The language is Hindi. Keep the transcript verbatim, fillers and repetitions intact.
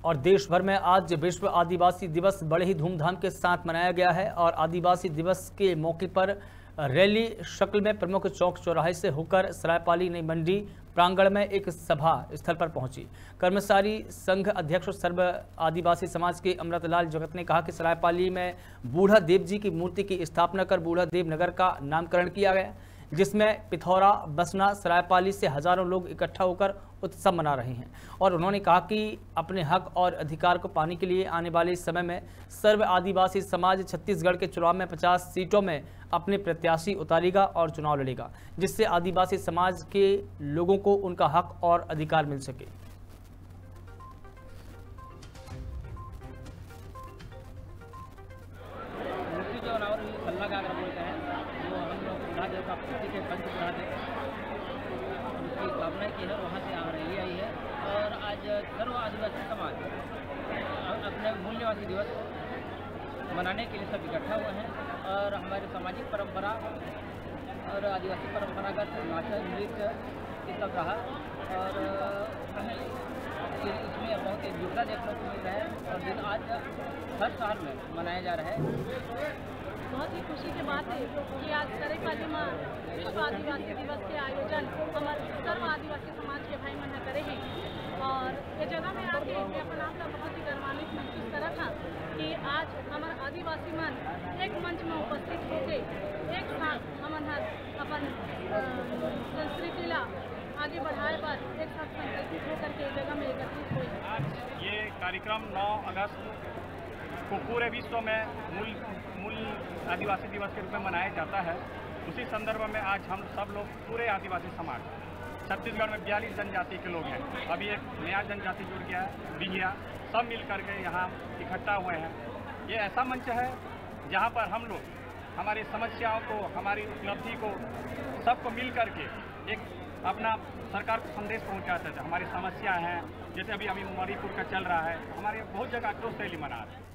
और देश भर में आज विश्व आदिवासी दिवस बड़े ही धूमधाम के साथ मनाया गया है और आदिवासी दिवस के मौके पर रैली शक्ल में प्रमुख चौक चौराहे से होकर सरायपाली नई मंडी प्रांगण में एक सभा स्थल पर पहुंची। कर्मचारी संघ अध्यक्ष सर्व आदिवासी समाज के अमृतलाल जगत ने कहा कि सरायपाली में बूढ़ा देव जी की मूर्ति की स्थापना कर बूढ़ा देव नगर का नामकरण किया गया, जिसमें पिथौरा, बसना, सरायपाली से हजारों लोग इकट्ठा होकर उत्सव मना रहे हैं। और उन्होंने कहा कि अपने हक और अधिकार को पाने के लिए आने वाले समय में सर्व आदिवासी समाज छत्तीसगढ़ के चुनाव में पचास सीटों में अपने प्रत्याशी उतारेगा और चुनाव लड़ेगा, जिससे आदिवासी समाज के लोगों को उनका हक और अधिकार मिल सके। स्थापना की है, वहाँ से आ रही आई है और आज सर्व आदिवासी समाज अपने मूल निवासी दिवस मनाने के लिए सब इकट्ठा हुए हैं और हमारे सामाजिक परंपरा और आदिवासी परंपरागत नाच नृत्य ये सब रहा और इसमें बहुत एकजुटता देखने को मिल रहा है और दिन आज हर साल में मनाया जा रहा है। बहुत ही खुशी की बात है कि आज सरायपाली में विश्व आदिवासी दिवस के आयोजन हमारे सर्व आदिवासी समाज के भाई मन करे हैं और ये जगह में आके मैं अपना आप का बहुत ही गर्वान्वित महसूस करा था कि आज हमारे आदिवासी मन एक मंच में उपस्थित होकर एक साथ हमन अपन संस्कृति ला आगे बढ़ाए पर एक साथ संकल्पित होकर के जगह में एकत्रित हुए। ये कार्यक्रम नौ अगस्त को पूरे विश्व में मूल मूल आदिवासी दिवस के रूप में मनाया जाता है। उसी संदर्भ में आज हम सब लोग पूरे आदिवासी समाज छत्तीसगढ़ में बयालीस जनजाति के लोग हैं, अभी एक नया जनजाति जुड़ गया है बिहिया, सब मिल करके यहाँ इकट्ठा हुए हैं। ये ऐसा मंच है जहाँ पर हम लोग हमारी समस्याओं को, हमारी उपलब्धि को, सबको मिल करके एक अपना सरकार को संदेश पहुँचाते थे। हमारी समस्या हैं, जैसे अभी अभी मणिपुर का चल रहा है, हमारे बहुत जगह आक्रोश रैली मना रहे हैं।